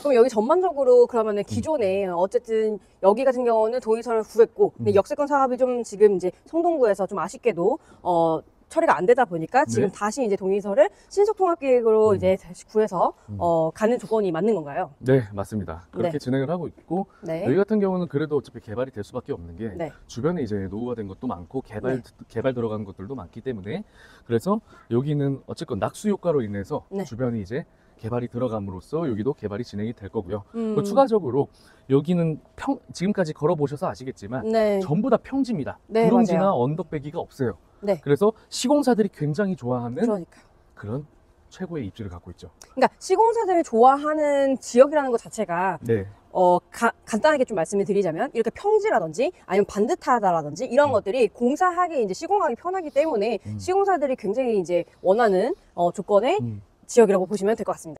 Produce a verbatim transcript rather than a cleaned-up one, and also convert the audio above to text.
그럼 여기 전반적으로 그러면은 기존에 어쨌든 여기 같은 경우는 동의서를 구했고 근데 음. 역세권 사업이 좀 지금 이제 성동구에서 좀 아쉽게도 어 처리가 안 되다 보니까 지금 네. 다시 이제 동의서를 신속통합계획으로 음. 이제 다시 구해서 음. 어 가는 조건이 맞는 건가요? 네, 맞습니다. 그렇게 네. 진행을 하고 있고 네. 여기 같은 경우는 그래도 어차피 개발이 될 수밖에 없는 게 네. 주변에 이제 노후화된 것도 많고 개발 네. 개발 들어간 것들도 많기 때문에 그래서 여기는 어쨌건 낙수 효과로 인해서 네. 주변이 이제 개발이 들어감으로써 여기도 개발이 진행이 될 거고요. 음. 그리고 추가적으로 여기는 평 지금까지 걸어보셔서 아시겠지만 네. 전부 다 평지입니다. 네, 구릉지나 맞아요. 언덕배기가 없어요. 네. 그래서 시공사들이 굉장히 좋아하는 그러니까. 그런 최고의 입지를 갖고 있죠. 그러니까 시공사들이 좋아하는 지역이라는 것 자체가 네. 어, 가, 간단하게 좀 말씀을 드리자면 이렇게 평지라든지 아니면 반듯하다라든지 이런 음. 것들이 공사하기 이제 시공하기 편하기 때문에 음. 시공사들이 굉장히 이제 원하는 어, 조건의 음. 지역이라고 보시면 될 것 같습니다.